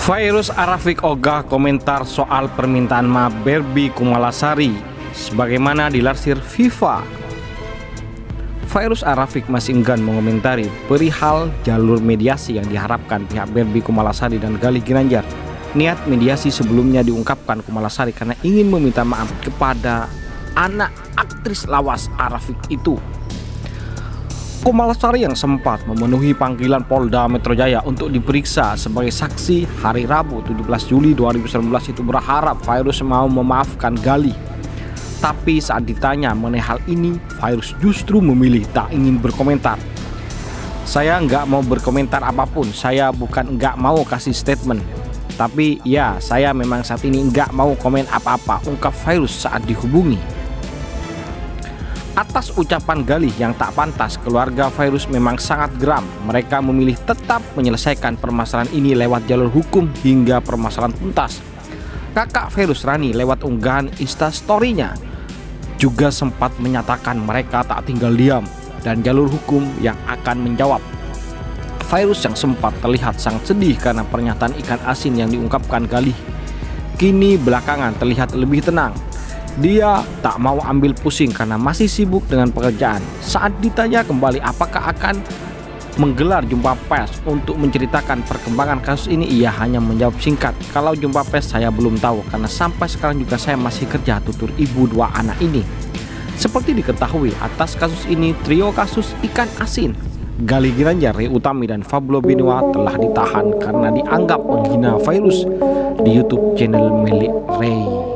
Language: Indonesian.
Fairuz Arafik ogah komentar soal permintaan maaf Barbie Kumalasari sebagaimana dilansir FIFA. Fairuz Arafik masih enggan mengomentari perihal jalur mediasi yang diharapkan pihak Barbie Kumalasari dan Galih Ginanjar. Niat mediasi sebelumnya diungkapkan Kumalasari karena ingin meminta maaf kepada anak aktris lawas Arafik itu. Kumalasari yang sempat memenuhi panggilan Polda Metro Jaya untuk diperiksa sebagai saksi hari Rabu 17 Juli 2019 itu berharap Fairuz mau memaafkan Galih. Tapi saat ditanya mengenai hal ini, Fairuz justru memilih tak ingin berkomentar. Saya nggak mau berkomentar apapun, saya bukan nggak mau kasih statement. Tapi ya, saya memang saat ini nggak mau komen apa-apa, ungkap Fairuz saat dihubungi. Atas ucapan Galih yang tak pantas, keluarga Fairuz memang sangat geram. Mereka memilih tetap menyelesaikan permasalahan ini lewat jalur hukum hingga permasalahan tuntas. Kakak Fairuz, Rani, lewat unggahan Instastory-nya juga sempat menyatakan mereka tak tinggal diam dan jalur hukum yang akan menjawab. Fairuz yang sempat terlihat sangat sedih karena pernyataan ikan asin yang diungkapkan Galih, kini belakangan terlihat lebih tenang. Dia tak mau ambil pusing karena masih sibuk dengan pekerjaan. Saat ditanya kembali apakah akan menggelar jumpa pers untuk menceritakan perkembangan kasus ini, ia hanya menjawab singkat, "Kalau jumpa pers saya belum tahu karena sampai sekarang juga saya masih kerja," tutur ibu dua anak ini. Seperti diketahui, atas kasus ini trio kasus ikan asin Galih Ginanjar, Ray Utami, dan Fablo Benua telah ditahan karena dianggap menghina Fairuz di YouTube channel milik Ray.